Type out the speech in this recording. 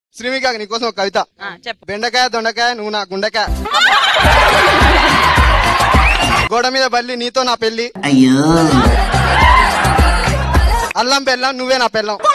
శ్రీమిక నీకోసం ఒక కవిత. బెండకాయ దొండకాయ నువ్వు నా గుండెకాయ, గోడ మీద బల్లి నీతో నా పెళ్లి, అల్లం బెల్లం నువ్వే నా పెళ్ళం.